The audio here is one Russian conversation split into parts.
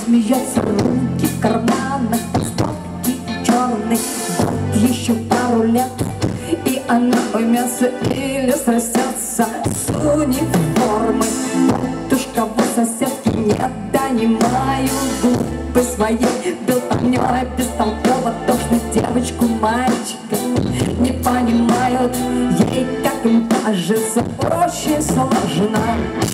смеется, руки в карманах, стопки черные. Вот еще пару лет, и она поймется или срастется с униформой. Батюшковой соседки не донимают губы своей болтовнёй бестолково тошно девочку мальчика не понимают, ей, как им кажется, очень сложно.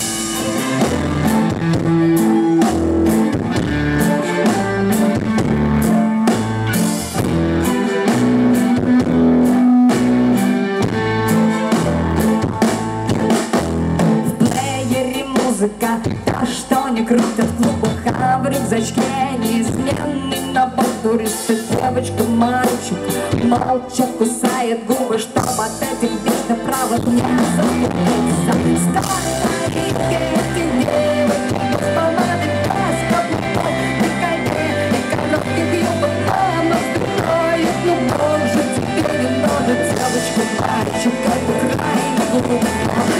Музыка, та, что не крутят в клубах, а в рюкзачке неизменный набор туристов. Девочка, мальчик, молча кусает губы, чтоб от этих вечно правых не запутаться. Сколько этих девочек без помады, без каблуков, декольте и коротких юбок, мама строит, ну боже, тебе не надо, девочка, мальчик, это крайне глупо.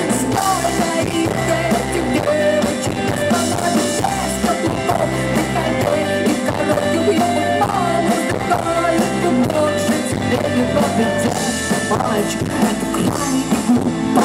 Мальчик, это крайне глупо.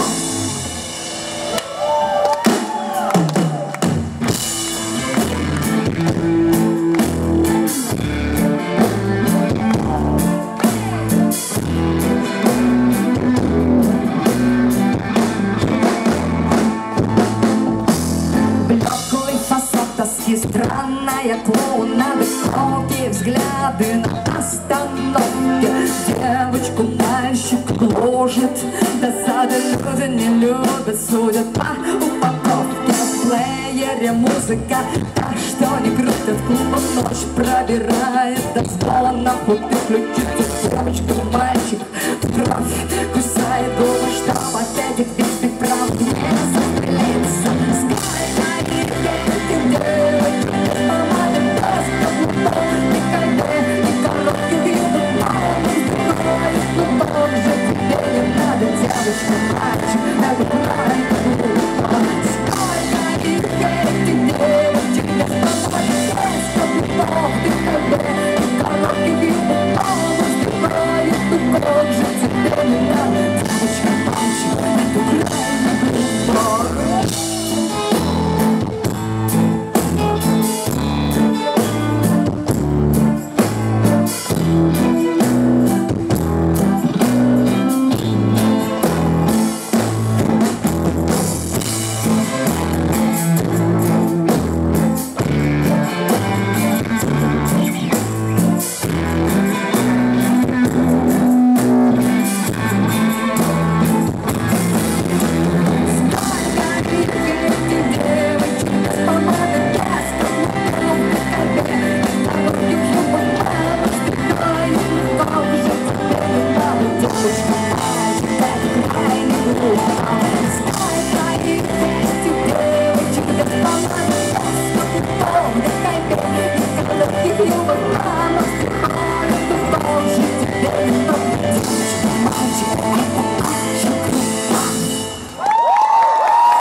Блеклый фасад тоски, странная клоунада, строгие взгляды на остановке. Девочку мальчик гложет, досада, люди не любят, судят по упаковке. В плеере музыка, та, что не крутят в клубах, ночь пробирает до звона, вот и включится девочка, мальчик в кровь.